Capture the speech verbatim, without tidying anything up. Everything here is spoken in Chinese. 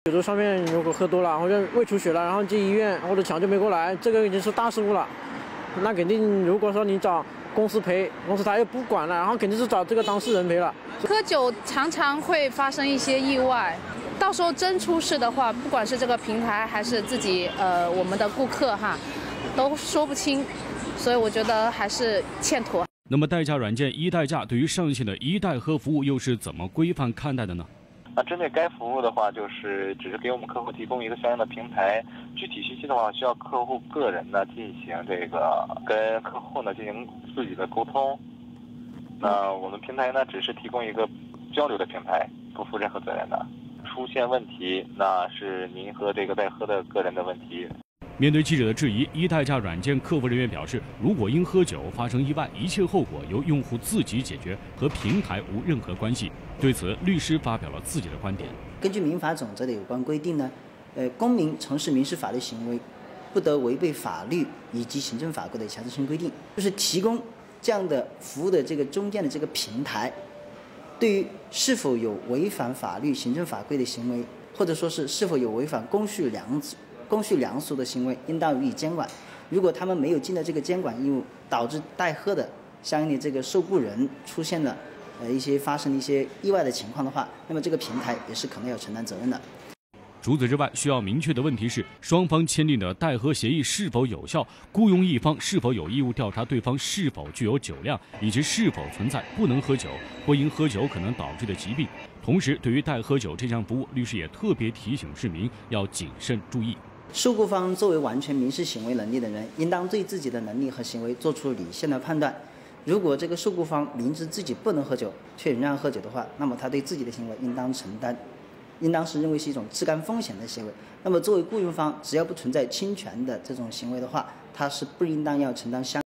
有的上面如果喝多了或者胃出血了，然后进医院或者抢救没过来，这个已经是大事故了。那肯定，如果说你找公司赔，公司他又不管了，然后肯定是找这个当事人赔了。 喝酒常常会发生一些意外，到时候真出事的话，不管是这个平台还是自己呃我们的顾客哈，都说不清，所以我觉得还是欠妥。 那么代驾软件一代驾对于上线的一代喝服务又是怎么规范看待的呢？ 那针对该服务的话，就是只是给我们客户提供一个相应的平台，具体信息的话，需要客户个人呢进行这个跟客户呢进行自己的沟通。那我们平台呢只是提供一个交流的平台，不负任何责任的。出现问题，那是您和这个代喝的个人的问题。 面对记者的质疑，一代驾软件客服人员表示，如果因喝酒发生意外，一切后果由用户自己解决，和平台无任何关系。对此，律师发表了自己的观点。 根据民法总则的有关规定呢，呃，公民从事民事法律行为，不得违背法律以及行政法规的强制性规定。就是提供这样的服务的这个中间的这个平台，对于是否有违反法律、行政法规的行为，或者说是是否有违反公序良俗。公序良俗的行为应当予以监管。如果他们没有尽到这个监管义务，导致代喝的相应的这个受雇人出现了呃一些发生一些意外的情况的话，那么这个平台也是可能要承担责任的。 除此之外，需要明确的问题是，双方签订的代喝协议是否有效，雇佣一方是否有义务调查对方是否具有酒量，以及是否存在不能喝酒或因喝酒可能导致的疾病。同时，对于代喝酒这项服务，律师也特别提醒市民要谨慎注意。 受雇方作为完全民事行为能力的人，应当对自己的能力和行为做出理性的判断。如果这个受雇方明知自己不能喝酒，却仍然喝酒的话，那么他对自己的行为应当承担，应当是认为是一种至干风险的行为。那么作为雇佣方，只要不存在侵权的这种行为的话，他是不应当要承担相